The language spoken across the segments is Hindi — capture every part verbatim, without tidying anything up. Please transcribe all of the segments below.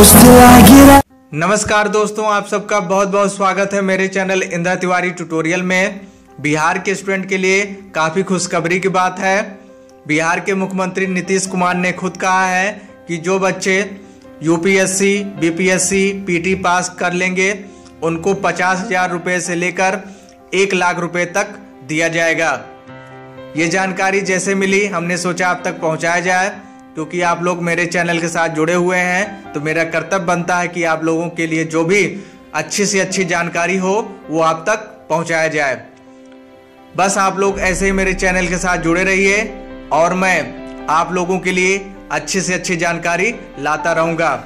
नमस्कार दोस्तों, आप सबका बहुत बहुत स्वागत है मेरे चैनल इंद्रा तिवारी ट्यूटोरियल में। बिहार के स्टूडेंट के लिए काफ़ी खुशखबरी की बात है। बिहार के मुख्यमंत्री नीतीश कुमार ने खुद कहा है कि जो बच्चे यूपीएससी, बीपीएससी, पीटी पास कर लेंगे उनको पचास हजार रुपये से लेकर एक लाख रुपए तक दिया जाएगा। ये जानकारी जैसे मिली हमने सोचा आप तक पहुंचाया जाए, क्योंकि आप लोग मेरे चैनल के साथ जुड़े हुए हैं तो मेरा कर्तव्य बनता है कि आप लोगों के लिए जो भी अच्छी से अच्छी जानकारी हो वो आप तक पहुंचाया जाए। बस आप लोग ऐसे ही मेरे चैनल के साथ जुड़े रहिए और मैं आप लोगों के लिए अच्छी से अच्छी जानकारी लाता रहूंगा।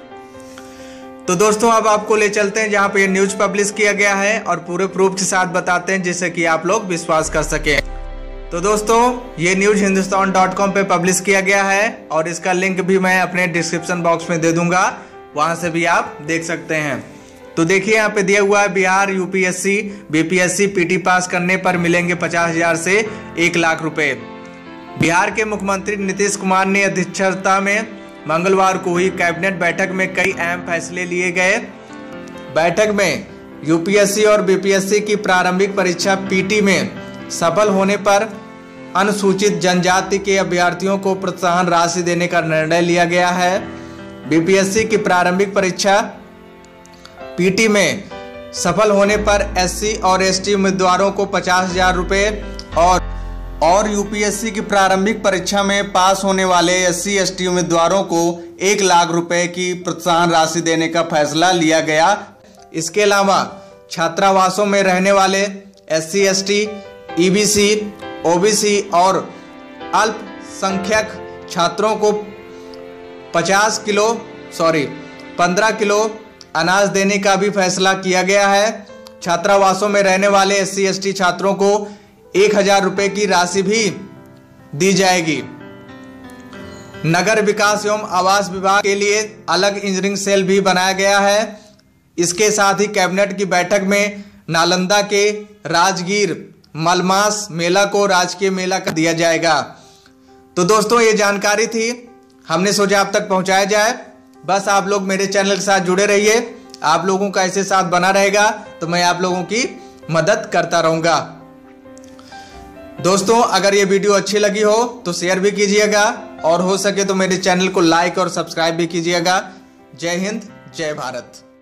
तो दोस्तों अब आपको ले चलते हैं जहां पे ये न्यूज पब्लिश किया गया है और पूरे प्रूफ के साथ बताते हैं जिससे कि आप लोग विश्वास कर सकें। तो दोस्तों ये न्यूज हिंदुस्तान डॉट कॉम पे पब्लिश किया गया है और इसका लिंक भी मैं अपने डिस्क्रिप्शन बॉक्स में दे दूंगा, वहां से भी आप देख सकते हैं। तो देखिए यहाँ पे दिया हुआ है, Bihar UPSC, BPSC, PT pass करने पर मिलेंगे पचास हजार से एक लाख रुपए। बिहार के मुख्यमंत्री नीतीश कुमार ने अध्यक्षता में मंगलवार को हुई कैबिनेट बैठक में कई अहम फैसले लिए गए। बैठक में यूपीएससी और बीपीएससी की प्रारंभिक परीक्षा पीटी में सफल होने पर अनुसूचित जनजाति के अभ्यर्थियों को प्रोत्साहन राशि देने का निर्णय लिया गया है। बीपीएससी की प्रारंभिक परीक्षा पीटी में सफल होने पर एससी और एसटी उम्मीदवारों को पचास हजार रुपये और और यूपीएससी की प्रारंभिक परीक्षा में पास होने वाले एससी एसटी उम्मीदवारों को एक लाख रुपए की प्रोत्साहन राशि देने का फैसला लिया गया। इसके अलावा छात्रावासों में रहने वाले एससी एसटी, ईबीसी, ओबीसी और अल्पसंख्यक छात्रों को पचास किलो सॉरी पंद्रह किलो अनाज देने का भी फैसला किया गया है। छात्रावासों में रहने वाले एससी एसटी छात्रों को एक हजार रुपये की राशि भी दी जाएगी। नगर विकास एवं आवास विभाग के लिए अलग इंजीनियरिंग सेल भी बनाया गया है। इसके साथ ही कैबिनेट की बैठक में नालंदा के राजगीर मलमास मेला को राजकीय मेला कर दिया जाएगा। तो दोस्तों ये जानकारी थी, हमने सोचा आप तक पहुंचाया जाए। बस आप लोग मेरे चैनल के साथ जुड़े रहिए, आप लोगों का ऐसे साथ बना रहेगा तो मैं आप लोगों की मदद करता रहूंगा। दोस्तों अगर ये वीडियो अच्छी लगी हो तो शेयर भी कीजिएगा और हो सके तो मेरे चैनल को लाइक और सब्सक्राइब भी कीजिएगा। जय हिंद, जय भारत।